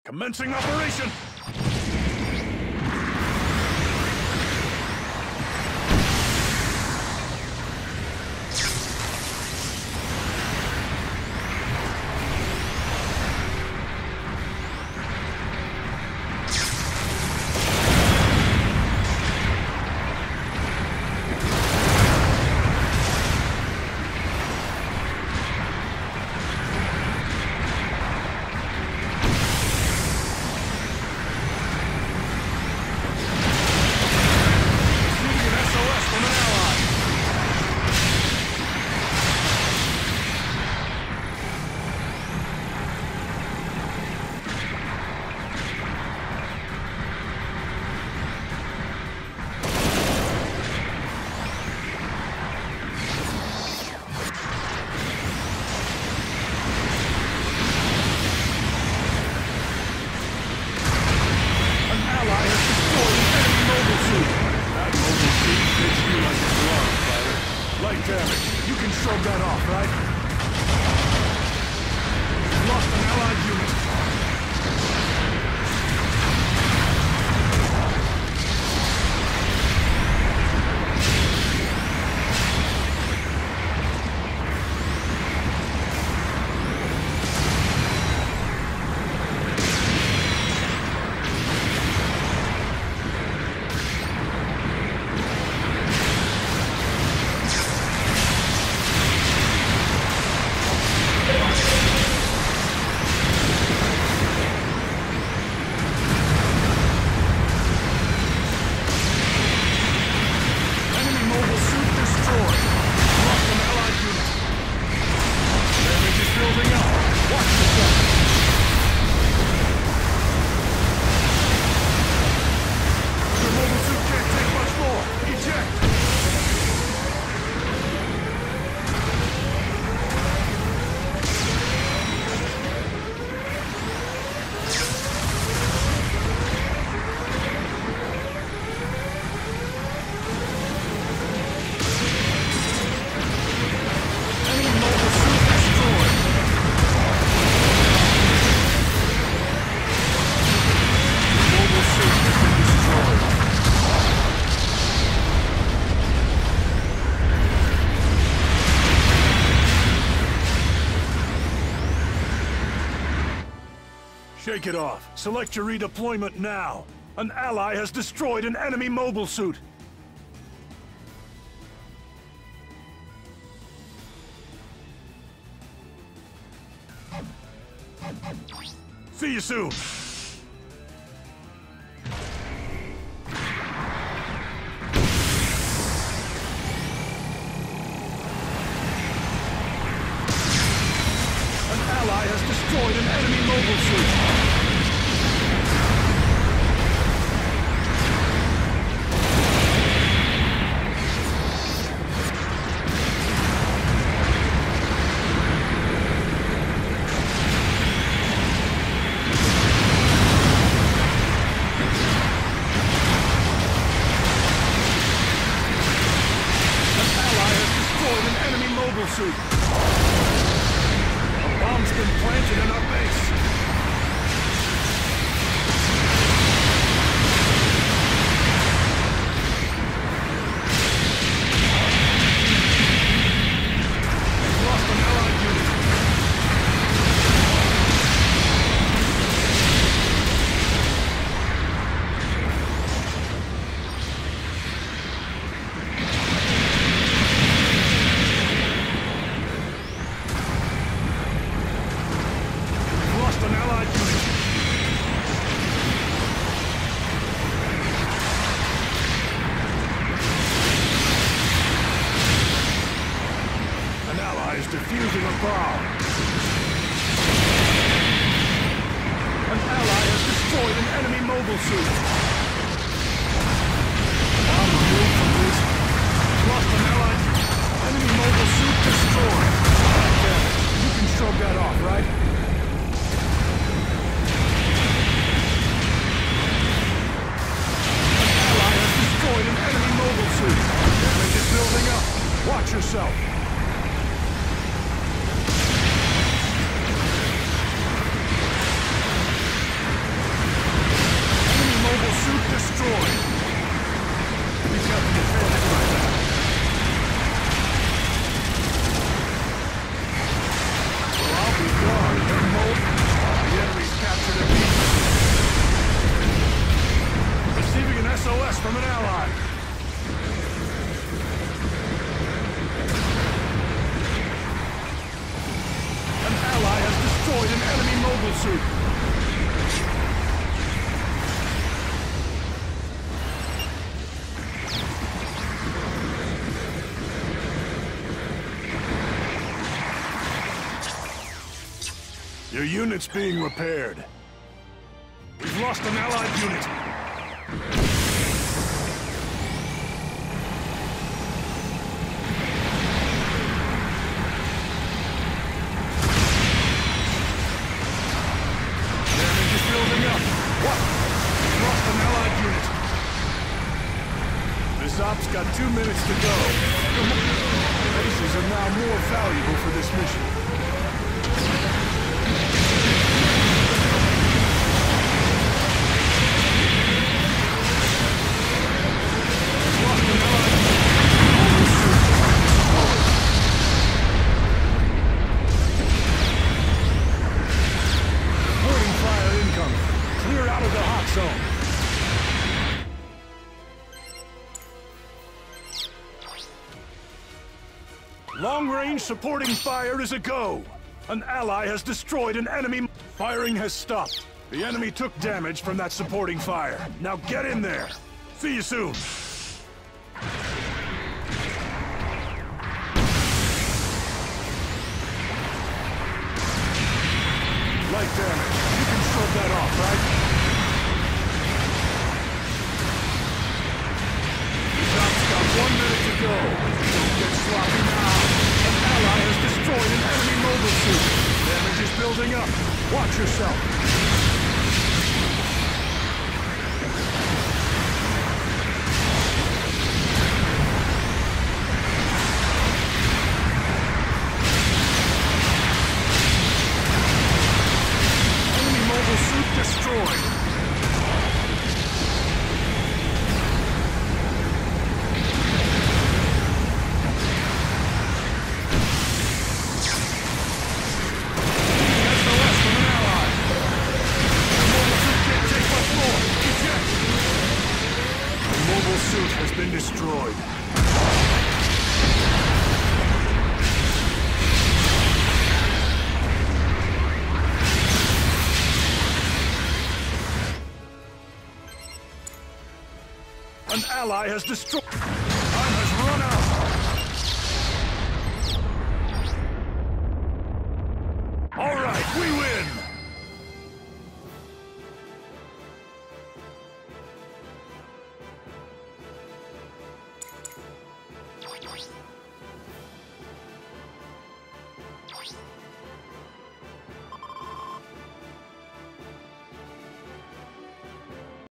Commencing operation! Shake it off. Select your redeployment now. An ally has destroyed an enemy mobile suit. See you soon. An ally has destroyed an enemy mobile suit. Suit. A bomb's been planted in our base. We've lost an allied unit. Defusing a bomb. An ally has destroyed an enemy mobile suit. Bomb removed from this. Lost an allied. Enemy mobile suit destroyed. Okay. You can shrug that off, right? An ally has destroyed an enemy mobile suit. Damage is building up. Watch yourself. suit. Your unit's being repaired. We've lost an allied unit. Damage is building up. What? We've lost an allied unit. This op's got 2 minutes to go. Bases are now more valuable for this mission. Long-range supporting fire is a go. An ally has destroyed an enemy. Firing has stopped. The enemy took damage from that supporting fire. Now get in there. See you soon. Light damage. You can shrug that off, right? Shop's got 1 minute to go. Don't get sloppy now. An ally has destroyed an enemy mobile suit. Damage is building up. Watch yourself. Enemy mobile suit destroyed. Has been destroyed. An ally has destroyed.